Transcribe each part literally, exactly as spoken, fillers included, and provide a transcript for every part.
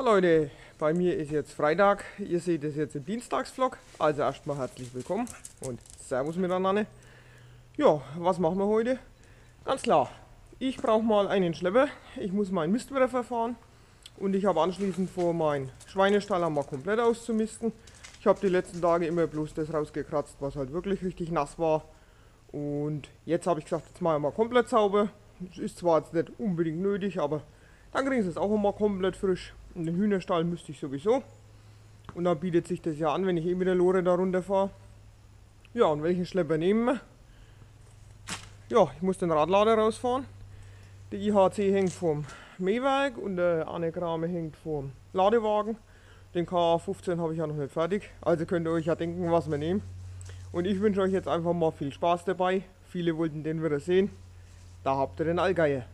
So Leute, bei mir ist jetzt Freitag, ihr seht es jetzt im Dienstagsvlog, also erstmal herzlich willkommen und Servus miteinander. Ja, was machen wir heute? Ganz klar, ich brauche mal einen Schlepper, ich muss meinen Mistwerfer fahren und ich habe anschließend vor, meinen Schweinestall einmal komplett auszumisten. Ich habe die letzten Tage immer bloß das rausgekratzt, was halt wirklich richtig nass war, und jetzt habe ich gesagt, jetzt mache ich mal komplett sauber. Das ist zwar jetzt nicht unbedingt nötig, aber dann kriegen sie es auch immer komplett frisch. Und den Hühnerstall müsste ich sowieso. Und dann bietet sich das ja an, wenn ich eh mit der Lore da runter fahre. Ja, und welchen Schlepper nehmen wir? Ja, ich muss den Radlader rausfahren. Der I H C hängt vom Mähwerk und der Anagramme hängt vom Ladewagen. Den K A fünfzehn habe ich ja noch nicht fertig. Also könnt ihr euch ja denken, was wir nehmen. Und ich wünsche euch jetzt einfach mal viel Spaß dabei. Viele wollten den wieder sehen. Da habt ihr den Allgeier.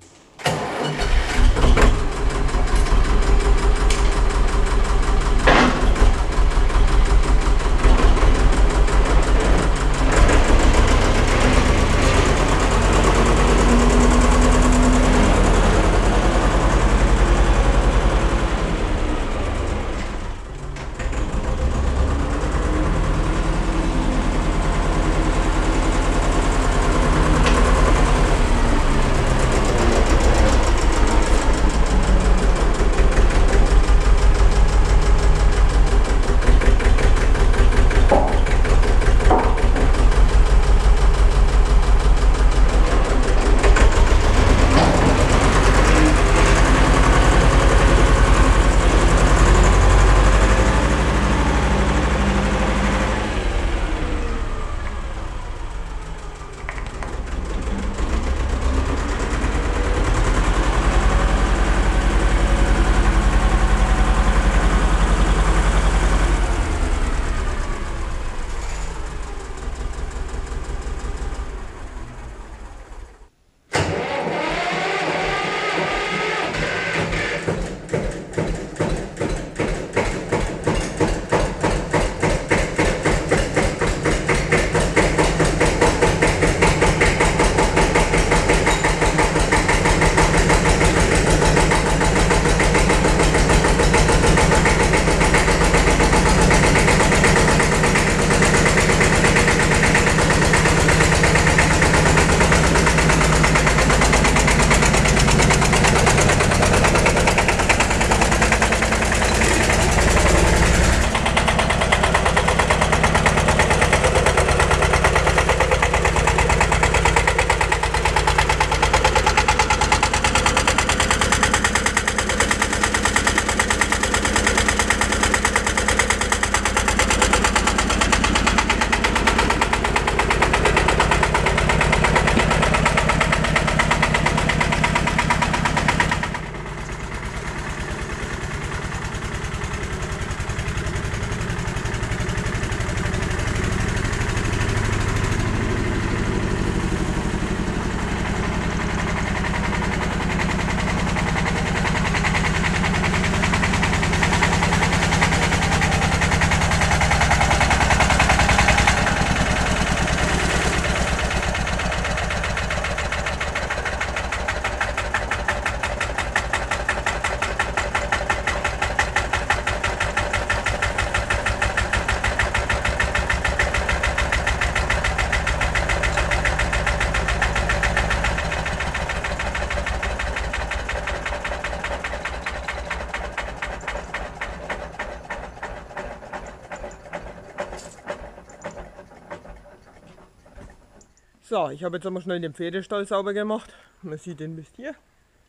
So, ich habe jetzt einmal schnell den Pferdestall sauber gemacht. Man sieht den Mist hier.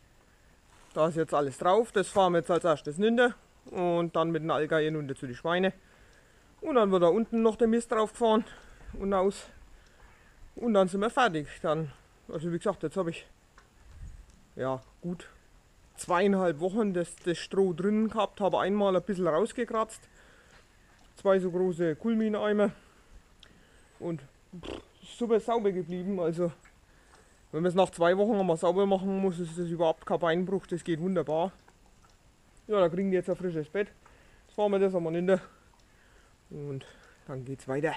Da ist jetzt alles drauf. Das fahren wir jetzt als erstes hinter. Und dann mit den Allgeiern runter zu den Schweine. Und dann wird da unten noch der Mist drauf gefahren und aus. Und dann sind wir fertig. Dann, also wie gesagt, jetzt habe ich ja gut zweieinhalb Wochen das, das Stroh drinnen gehabt. Habe einmal ein bisschen rausgekratzt. Zwei so große Kulmineimer. Und pff, super sauber geblieben. Also wenn man es nach zwei Wochen einmal sauber machen muss, ist das überhaupt kein Beinbruch, das geht wunderbar. Ja, da kriegen die jetzt ein frisches Bett. Jetzt fahren wir das einmal hinter und dann geht's weiter.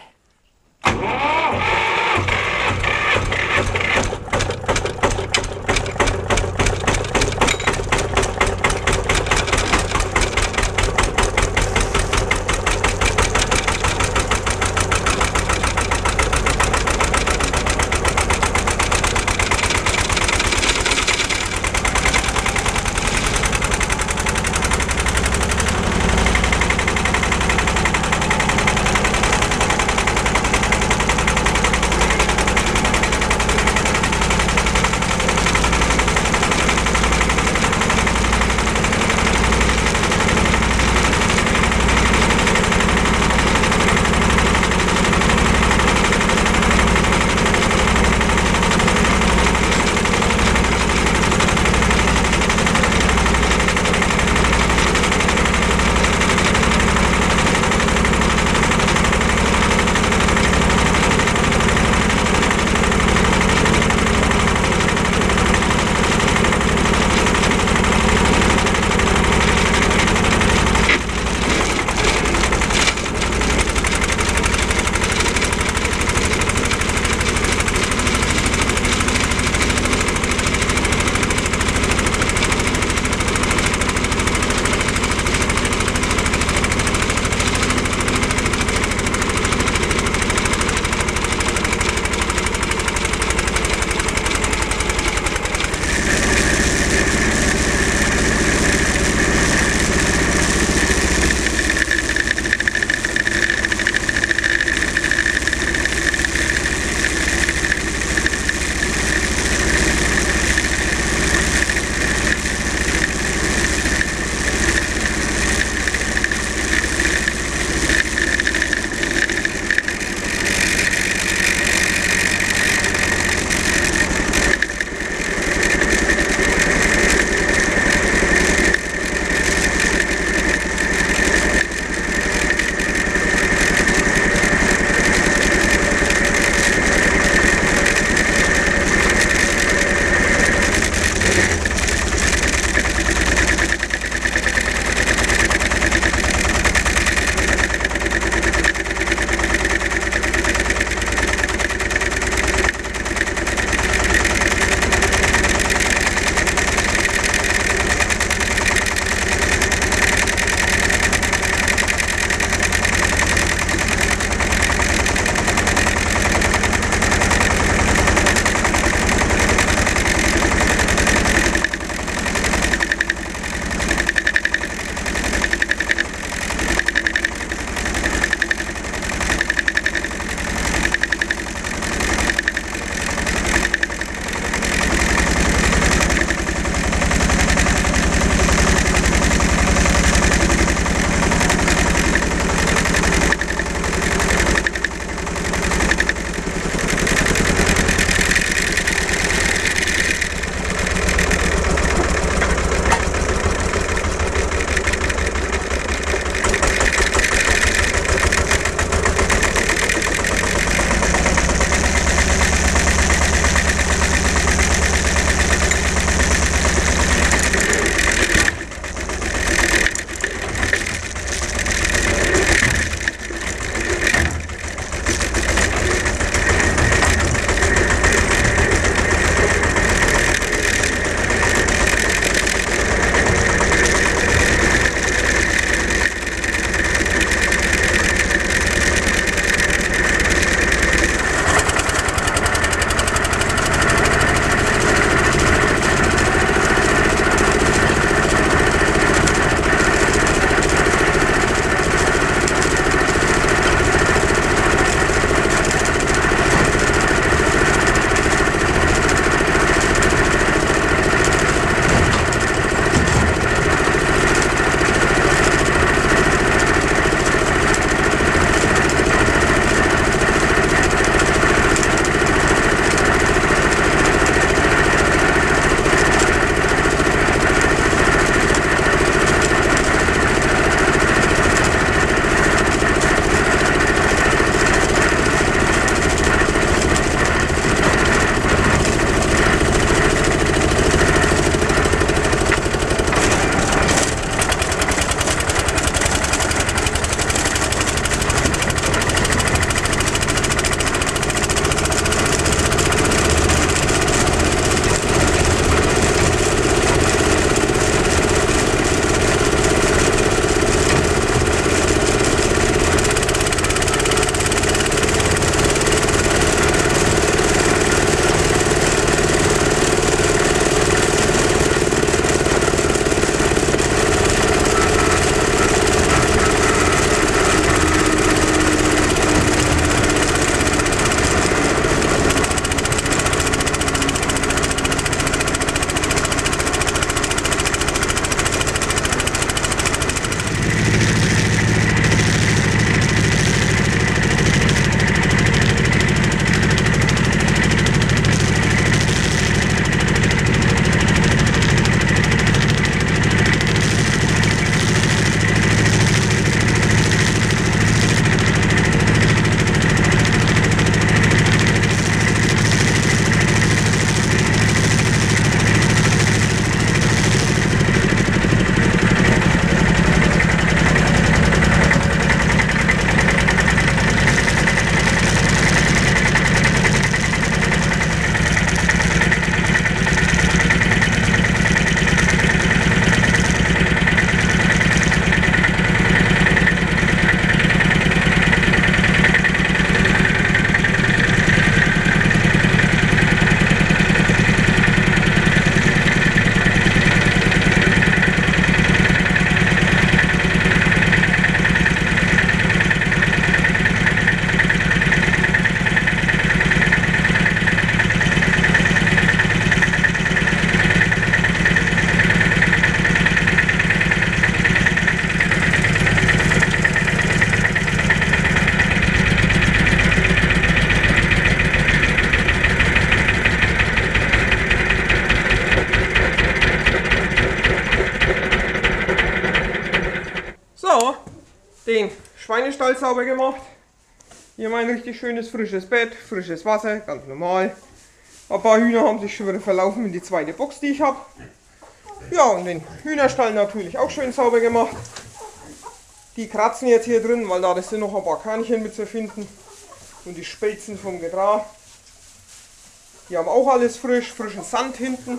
Schweinestall sauber gemacht. Hier mein richtig schönes frisches Bett, frisches Wasser, ganz normal. Ein paar Hühner haben sich schon wieder verlaufen in die zweite Box, die ich habe. Ja, und den Hühnerstall natürlich auch schön sauber gemacht. Die kratzen jetzt hier drin, weil da sind noch ein paar Körnchen mit zu finden. Und die Spelzen vom Gedrah. Die haben auch alles frisch, frischen Sand hinten.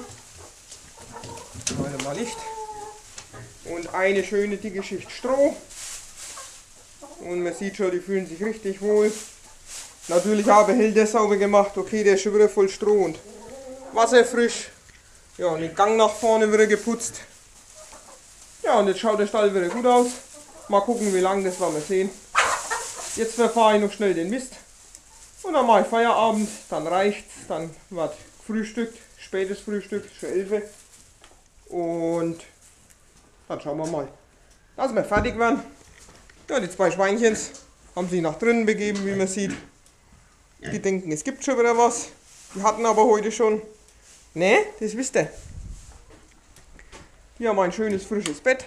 Mal Licht. Und eine schöne dicke Schicht Stroh. Und man sieht schon, die fühlen sich richtig wohl. Natürlich auch Behälter sauber gemacht. Okay, der ist schon wieder voll Stroh und Wasser frisch. Ja, und den Gang nach vorne wieder geputzt. Ja, und jetzt schaut der Stall wieder gut aus. Mal gucken, wie lange das werden wir sehen. Jetzt verfahre ich noch schnell den Mist. Und dann mache ich Feierabend. Dann reicht's. Dann wird gefrühstückt. Spätes Frühstück, schon elf. Und dann schauen wir mal, dass wir fertig werden. Ja, die zwei Schweinchens haben sich nach drinnen begeben, wie man sieht. Die denken, es gibt schon wieder was. Die hatten aber heute schon. Ne, das wisst ihr. Hier haben wir ein schönes frisches Bett.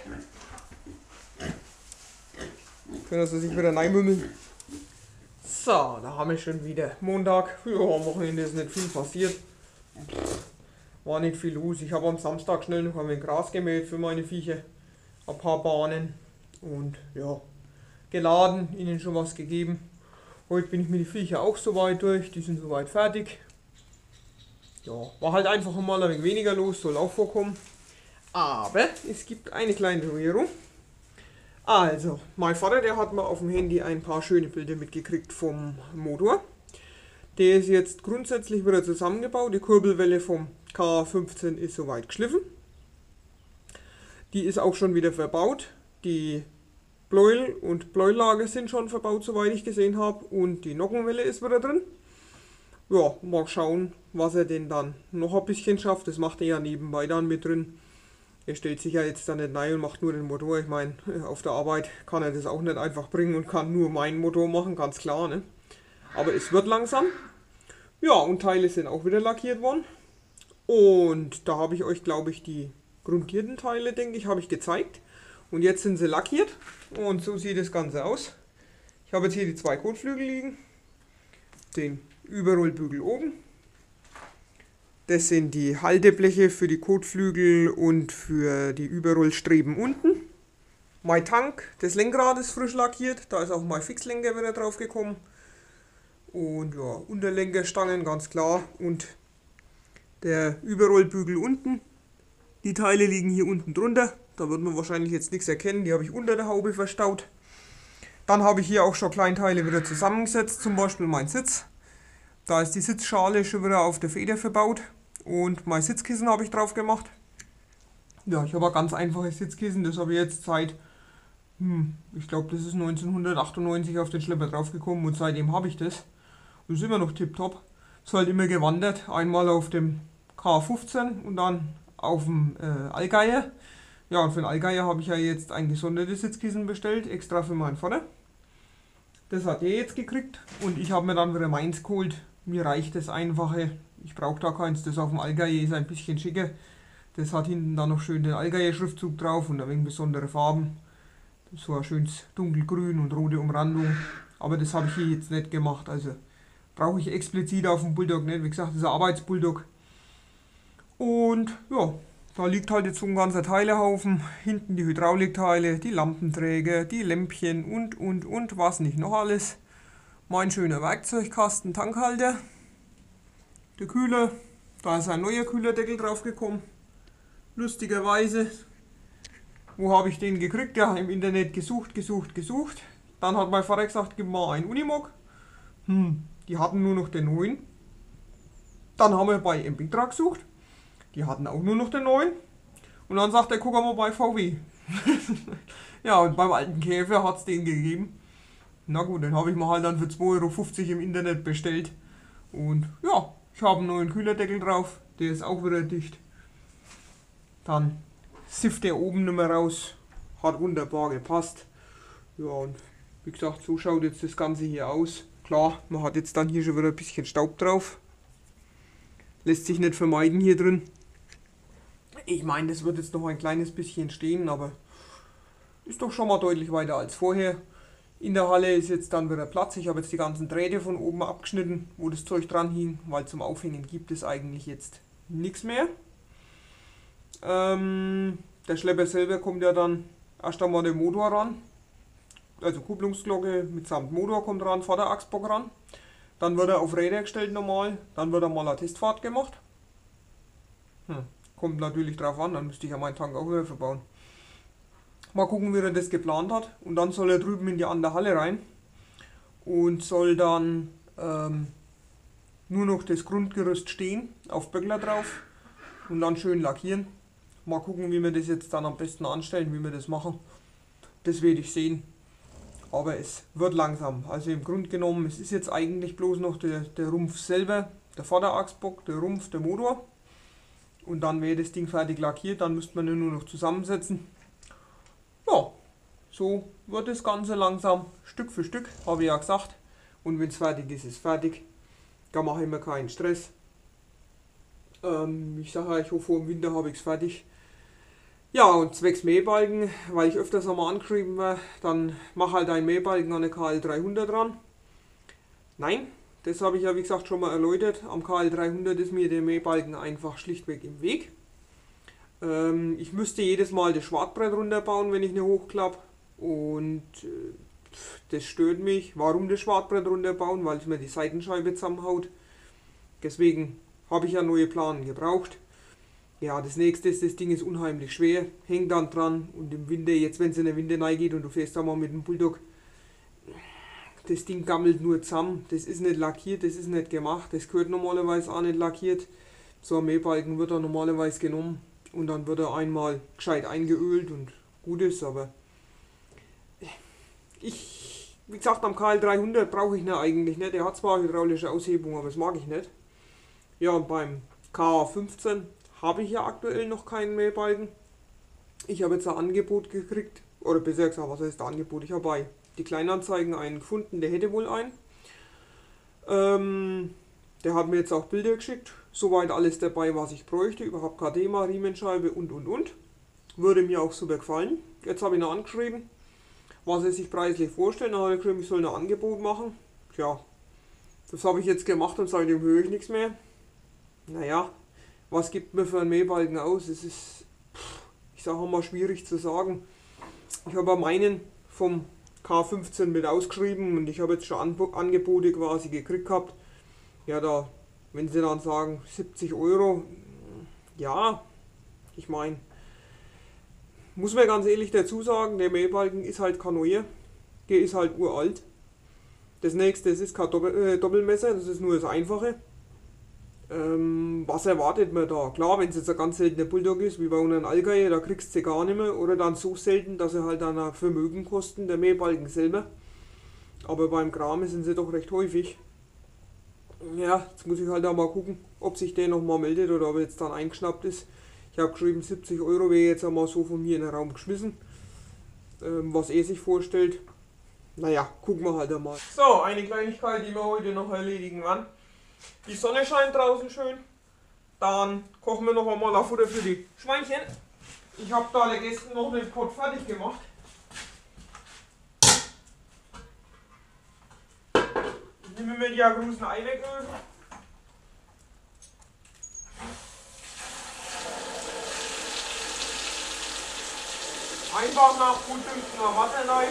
Können sie sich wieder reinmümmeln. So, da haben wir schon wieder Montag. Ja, am Wochenende ist nicht viel passiert. War nicht viel los. Ich habe am Samstag schnell noch ein wenig Gras gemäht für meine Viecher. Ein paar Bahnen. Und ja, geladen, ihnen schon was gegeben. Heute bin ich mit den Viecher auch soweit durch. Die sind soweit fertig. Ja, war halt einfach mal ein wenig weniger los, soll auch vorkommen. Aber es gibt eine kleine Neuerung. Also, mein Vater, der hat mal auf dem Handy ein paar schöne Bilder mitgekriegt vom Motor. Der ist jetzt grundsätzlich wieder zusammengebaut. Die Kurbelwelle vom K fünfzehn ist soweit geschliffen. Die ist auch schon wieder verbaut. Die Bläul und Bläulager sind schon verbaut, soweit ich gesehen habe. Und die Nockenwelle ist wieder drin. Ja, mal schauen, was er denn dann noch ein bisschen schafft. Das macht er ja nebenbei dann mit drin. Er stellt sich ja jetzt da nicht rein und macht nur den Motor. Ich meine, auf der Arbeit kann er das auch nicht einfach bringen und kann nur meinen Motor machen, ganz klar, ne? Aber es wird langsam. Ja, und Teile sind auch wieder lackiert worden. Und da habe ich euch, glaube ich, die grundierten Teile, denke ich, habe ich gezeigt. Und jetzt sind sie lackiert. Und so sieht das Ganze aus. Ich habe jetzt hier die zwei Kotflügel liegen. Den Überrollbügel oben. Das sind die Haltebleche für die Kotflügel und für die Überrollstreben unten. Mein Tank, das Lenkrad ist frisch lackiert. Da ist auch mein Fixlenker wieder drauf gekommen. Und ja, Unterlenkerstangen, ganz klar. Und der Überrollbügel unten. Die Teile liegen hier unten drunter. Da wird man wahrscheinlich jetzt nichts erkennen. Die habe ich unter der Haube verstaut. Dann habe ich hier auch schon Kleinteile wieder zusammengesetzt. Zum Beispiel mein Sitz. Da ist die Sitzschale schon wieder auf der Feder verbaut. Und mein Sitzkissen habe ich drauf gemacht. Ja, ich habe ein ganz einfaches Sitzkissen. Das habe ich jetzt seit, hm, ich glaube, das ist neunzehnhundertachtundneunzig auf den Schlepper drauf gekommen. Und seitdem habe ich das. Und ist immer noch tipptopp. Ist halt immer gewandert. Einmal auf dem K fünfzehn und dann auf dem äh, Allgeier. Ja, und für den Allgeier habe ich ja jetzt ein gesondertes Sitzkissen bestellt. Extra für meinen Vater. Das hat er jetzt gekriegt. Und ich habe mir dann wieder meins geholt. Mir reicht das einfache. Ich brauche da keins. Das auf dem Allgeier ist ein bisschen schicker. Das hat hinten dann noch schön den Allgeier-Schriftzug drauf und ein wenig besondere Farben. So ein schönes dunkelgrün und rote Umrandung. Aber das habe ich hier jetzt nicht gemacht. Also brauche ich explizit auf dem Bulldog nicht. Wie gesagt, das ist ein Arbeitsbulldog. Und ja, da liegt halt jetzt so ein ganzer Teilehaufen. Hinten die Hydraulikteile, die Lampenträger, die Lämpchen und, und, und, was nicht noch alles. Mein schöner Werkzeugkasten, Tankhalter. Der Kühler, da ist ein neuer Kühlerdeckel drauf gekommen. Lustigerweise. Wo habe ich den gekriegt? Ja, im Internet gesucht, gesucht, gesucht. Dann hat mein Vater gesagt, gib mal einen Unimog. Hm, die hatten nur noch den neuen. Dann haben wir bei Embitra gesucht. Die hatten auch nur noch den neuen. Und dann sagt er, guck mal bei V W. Ja, und beim alten Käfer hat es den gegeben. Na gut, den habe ich mir halt dann für zwei Euro fünfzig im Internet bestellt. Und ja, ich habe einen neuen Kühlerdeckel drauf. Der ist auch wieder dicht. Dann sifft der oben nicht mehr raus. Hat wunderbar gepasst. Ja, und wie gesagt, so schaut jetzt das Ganze hier aus. Klar, man hat jetzt dann hier schon wieder ein bisschen Staub drauf. Lässt sich nicht vermeiden hier drin. Ich meine, das wird jetzt noch ein kleines bisschen stehen, aber ist doch schon mal deutlich weiter als vorher. In der Halle ist jetzt dann wieder Platz. Ich habe jetzt die ganzen Drähte von oben abgeschnitten, wo das Zeug dran hing, weil zum Aufhängen gibt es eigentlich jetzt nichts mehr. Ähm, der Schlepper selber kommt ja dann erst einmal der Motor ran. Also Kupplungsglocke mitsamt Motor kommt ran, Vorderachsbock ran. Dann wird er auf Räder gestellt normal. Dann wird er mal eine Testfahrt gemacht. Hm, kommt natürlich drauf an, dann müsste ich ja meinen Tank auch wieder verbauen. Mal gucken, wie er das geplant hat. Und dann soll er drüben in die andere Halle rein. Und soll dann ähm, nur noch das Grundgerüst stehen, auf Böckler drauf. Und dann schön lackieren. Mal gucken, wie wir das jetzt dann am besten anstellen, wie wir das machen. Das werde ich sehen. Aber es wird langsam. Also im Grunde genommen, es ist jetzt eigentlich bloß noch der, der Rumpf selber, der Vorderachsbock, der Rumpf, der Motor. Und dann wäre das Ding fertig lackiert, dann müsste man ihn nur noch zusammensetzen. Ja, so wird das Ganze langsam Stück für Stück, habe ich ja gesagt. Und wenn es fertig ist, ist fertig. Da mache ich mir keinen Stress. Ähm, ich sage ja, ich hoffe, im Winter habe ich es fertig. Ja, und zwecks Mähbalken, weil ich öfters einmal angeschrieben werde, dann mach halt einen Mähbalken an eine K L dreihundert dran. Nein, das habe ich ja wie gesagt schon mal erläutert. Am K L dreihundert ist mir der Mähbalken einfach schlichtweg im Weg. Ähm, ich müsste jedes Mal das Schwartbrett runterbauen, wenn ich eine hochklappe. Und äh, das stört mich. Warum das Schwartbrett runterbauen? Weil es mir die Seitenscheibe zusammenhaut. Deswegen habe ich ja neue Planen gebraucht. Ja, das nächste ist, das Ding ist unheimlich schwer, hängt dann dran und im Winter, jetzt wenn es in der Winter reingeht und du fährst da mal mit dem Bulldog, das Ding gammelt nur zusammen, das ist nicht lackiert, das ist nicht gemacht, das gehört normalerweise auch nicht lackiert. So ein Mähbalken wird da normalerweise genommen und dann wird er einmal gescheit eingeölt und gut ist, aber ich, wie gesagt, am K L dreihundert brauche ich ihn eigentlich nicht, der hat zwar hydraulische Aushebung, aber das mag ich nicht. Ja, und beim K A fünfzehn habe ich ja aktuell noch keinen Mähbalken. Ich habe jetzt ein Angebot gekriegt, oder besser gesagt, was heißt ein Angebot? Ich habe bei die Kleinanzeigen einen gefunden, der hätte wohl einen. Ähm, der hat mir jetzt auch Bilder geschickt, soweit alles dabei, was ich bräuchte, überhaupt K D M A, Riemenscheibe und und und. Würde mir auch super gefallen. Jetzt habe ich ihn angeschrieben, was er sich preislich vorstellt. Dann hat er geschrieben, ich soll ein Angebot machen. Tja, das habe ich jetzt gemacht und seitdem höre ich nichts mehr. Naja. Was gibt mir für einen Mähbalken aus? Es ist, ich sage mal, schwierig zu sagen. Ich habe meinen vom K fünfzehn mit ausgeschrieben und ich habe jetzt schon Angebote quasi gekriegt gehabt. Ja, da, wenn sie dann sagen siebzig Euro, ja, ich meine, muss man ganz ehrlich dazu sagen, der Mähbalken ist halt kein neuer, der ist halt uralt. Das nächste, das ist kein Doppel, äh, Doppelmesser, das ist nur das Einfache. Ähm, was erwartet man da? Klar, wenn es jetzt ein ganz seltener Bulldog ist, wie bei einem Allgeier, da kriegst du sie gar nicht mehr. Oder dann so selten, dass sie halt dann ein Vermögen kosten, der Mähbalken selber. Aber beim Krame sind sie doch recht häufig. Ja, jetzt muss ich halt auch mal gucken, ob sich der nochmal meldet oder ob er jetzt dann eingeschnappt ist. Ich habe geschrieben, siebzig Euro wäre jetzt einmal so von mir in den Raum geschmissen. Ähm, was er sich vorstellt. Naja, gucken wir halt einmal. So, eine Kleinigkeit, die wir heute noch erledigen werden. Die Sonne scheint draußen schön. Dann kochen wir noch einmal ein Futter für die Schweinchen. Ich habe da der Gästen noch den Pot fertig gemacht. Ich nehme mir die großen Eiwecköl. Einfach nach gut dünstener Wasser rein.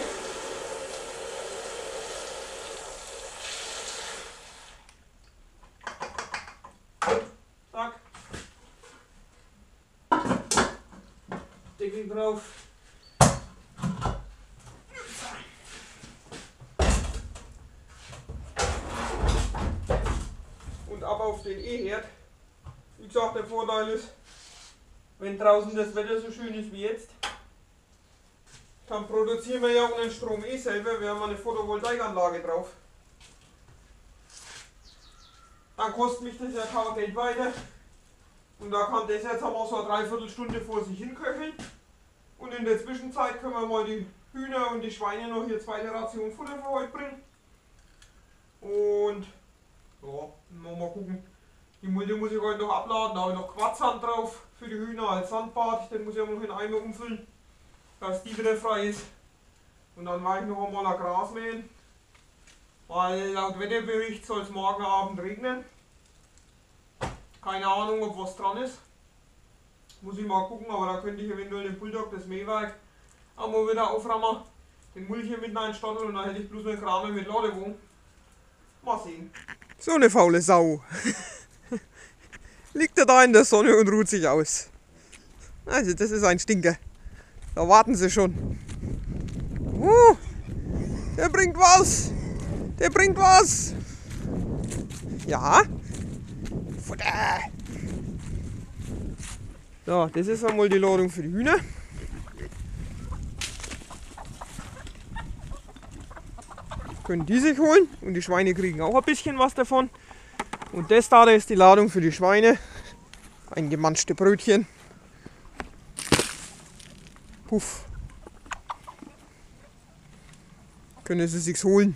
Deckel drauf. Und ab auf den E-Herd. Wie gesagt, der Vorteil ist, wenn draußen das Wetter so schön ist wie jetzt, dann produzieren wir ja unseren Strom eh selber, wir haben eine Photovoltaikanlage drauf. Dann kostet mich das ja kaum Geld weiter. Und da kann das jetzt einmal so eine Dreiviertelstunde vor sich hinköcheln. Und in der Zwischenzeit können wir mal die Hühner und die Schweine noch hier zweite Ration Futter für heute bringen. Und ja, mal gucken. Die Mulde muss ich heute noch abladen, da habe ich noch Quarzsand drauf für die Hühner als Sandbad. Den muss ich auch noch in Eimer umfüllen, dass die wieder frei ist. Und dann war ich noch einmal ein Gras mähen, weil laut Wetterbericht soll es morgen Abend regnen. Keine Ahnung, ob was dran ist. Muss ich mal gucken, aber da könnte ich eventuell den Bulldog, das Mähwerk, auch mal wieder auframmen, den Mulch hier mitten einstotteln und dann hätte ich bloß einen Kramer mit Ladewohnung. Mal sehen. So eine faule Sau. Liegt er da in der Sonne und ruht sich aus. Also das ist ein Stinker. Da warten sie schon. Uh, der bringt was. Der bringt was. Ja. Futter. So, das ist einmal die Ladung für die Hühner. Können die sich holen und die Schweine kriegen auch ein bisschen was davon. Und das da, das ist die Ladung für die Schweine. Ein gemanschte Brötchen. Puff. Können sie sich's holen.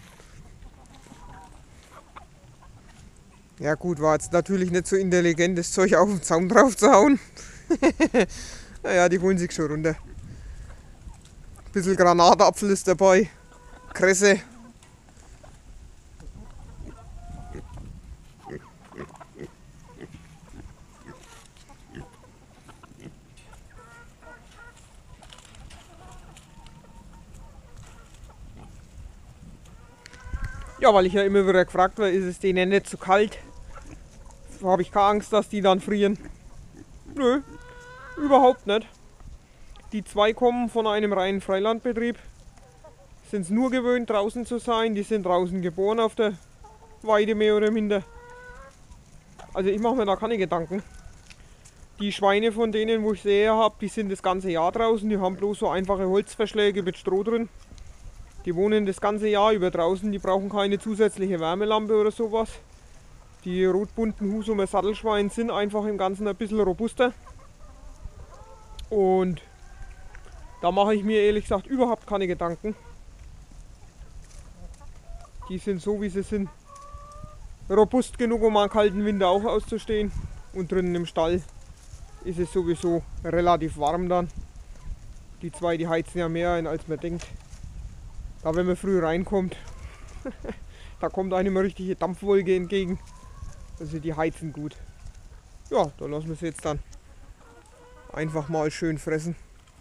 Ja gut, war jetzt natürlich nicht so intelligent, das Zeug auf den Zaun drauf zu hauen. Naja, die holen sich schon runter. Ein bisschen Granatapfel ist dabei. Kresse. Ja, weil ich ja immer wieder gefragt werde, ist es denen nicht zu kalt? Habe ich keine Angst, dass die dann frieren. Nö, überhaupt nicht. Die zwei kommen von einem reinen Freilandbetrieb. Sind es nur gewöhnt, draußen zu sein. Die sind draußen geboren auf der Weide mehr oder minder. Also ich mache mir da keine Gedanken. Die Schweine von denen, wo ich sehe habe, die sind das ganze Jahr draußen. Die haben bloß so einfache Holzverschläge mit Stroh drin. Die wohnen das ganze Jahr über draußen, die brauchen keine zusätzliche Wärmelampe oder sowas. Die rotbunten Husumer Sattelschweine sind einfach im Ganzen ein bisschen robuster. Und da mache ich mir ehrlich gesagt überhaupt keine Gedanken. Die sind so wie sie sind. Robust genug, um einen kalten Winter auch auszustehen. Und drinnen im Stall ist es sowieso relativ warm dann. Die zwei, die heizen ja mehr ein, als man denkt. Da wenn man früh reinkommt, da kommt einem eine richtige Dampfwolke entgegen. Also die heizen gut. Ja, da lassen wir sie jetzt dann einfach mal schön fressen.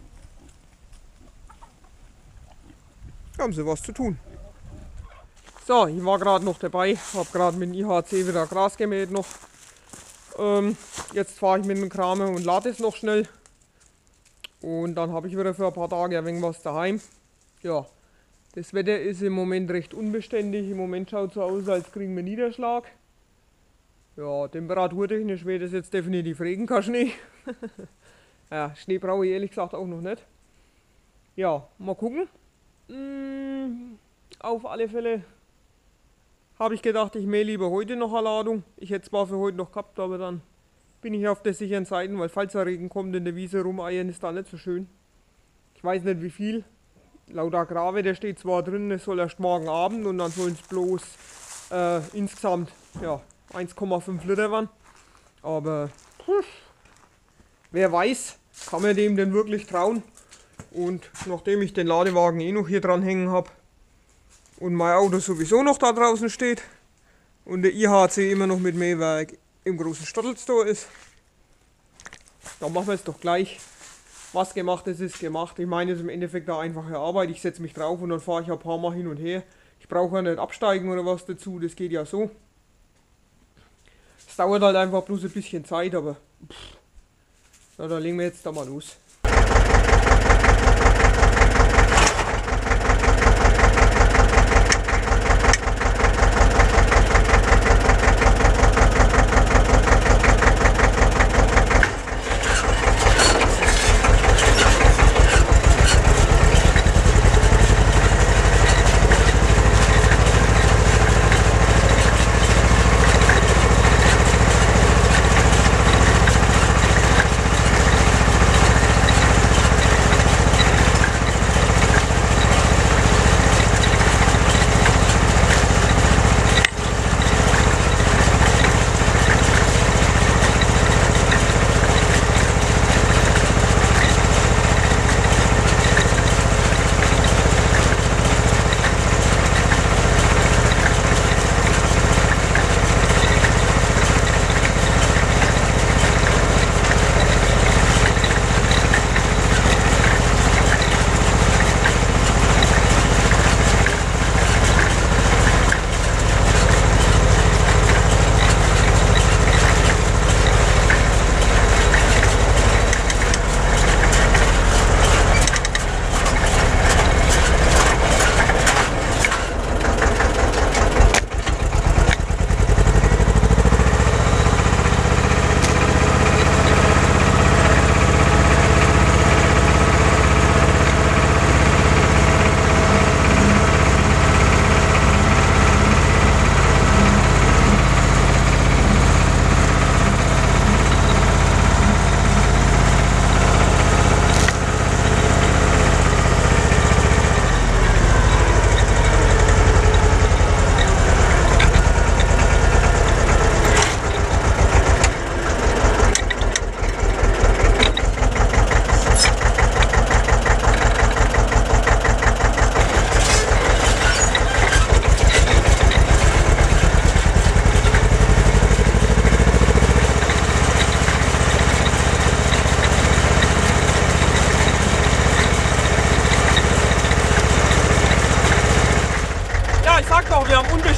Da haben sie was zu tun. So, ich war gerade noch dabei, habe gerade mit dem I H C wieder Gras gemäht noch. Ähm, jetzt fahre ich mit dem Kramer und lade es noch schnell. Und dann habe ich wieder für ein paar Tage ein wenig was daheim. Ja. Das Wetter ist im Moment recht unbeständig. Im Moment schaut es so aus, als kriegen wir Niederschlag. Ja, temperaturtechnisch wäre das jetzt definitiv Regen, kein Schnee. Ja, Schnee brauche ich ehrlich gesagt auch noch nicht. Ja, mal gucken. Hm, auf alle Fälle habe ich gedacht, ich mähe lieber heute noch eine Ladung. Ich hätte zwar für heute noch gehabt, aber dann bin ich auf der sicheren Seite, weil falls der Regen kommt, in der Wiese rumeiern ist da nicht so schön. Ich weiß nicht wie viel. Laut Agrarwetter, der steht zwar drin, es soll erst morgen Abend und dann sollen es bloß äh, insgesamt ja, eins Komma fünf Liter werden. Aber pff, wer weiß, kann man dem denn wirklich trauen? Und nachdem ich den Ladewagen eh noch hier dran hängen habe und mein Auto sowieso noch da draußen steht und der I H C immer noch mit Mähwerk im großen Stottelstor ist, dann machen wir es doch gleich. Was gemacht ist, ist gemacht. Ich meine, es ist im Endeffekt eine einfache Arbeit. Ich setze mich drauf und dann fahre ich ein paar Mal hin und her. Ich brauche ja nicht absteigen oder was dazu, das geht ja so. Es dauert halt einfach bloß ein bisschen Zeit, aber pff, na, da legen wir jetzt da mal los.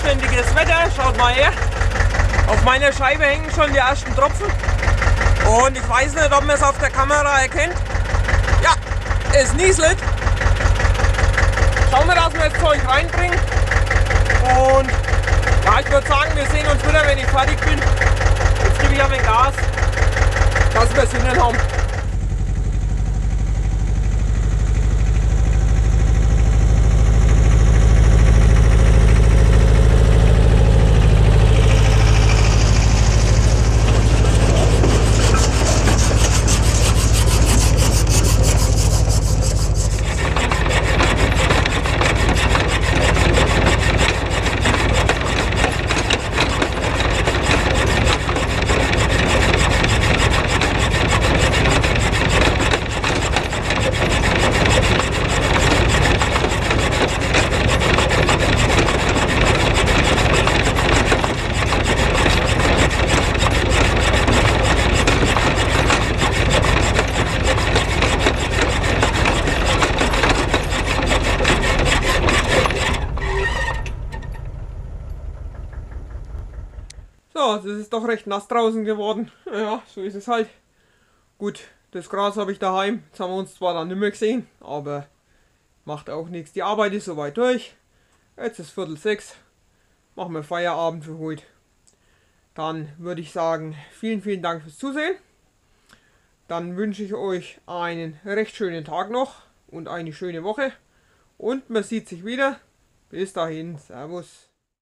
anständiges Wetter, schaut mal her. Auf meiner Scheibe hängen schon die ersten Tropfen. Und ich weiß nicht, ob man es auf der Kamera erkennt. Ja, es nieselt. Schauen wir, dass wir das Zeug reinbringen. Und ja, ich würde sagen, wir sehen uns wieder, wenn ich fertig bin. Jetzt gebe ich ein wenig Gas, dass wir es hinten haben. So, das ist doch recht nass draußen geworden. Ja, so ist es halt. Gut, das Gras habe ich daheim. Jetzt haben wir uns zwar dann nicht mehr gesehen, aber macht auch nichts. Die Arbeit ist soweit durch. Jetzt ist Viertel sechs. Machen wir Feierabend für heute. Dann würde ich sagen, vielen, vielen Dank fürs Zusehen. Dann wünsche ich euch einen recht schönen Tag noch und eine schöne Woche. Und man sieht sich wieder. Bis dahin, Servus.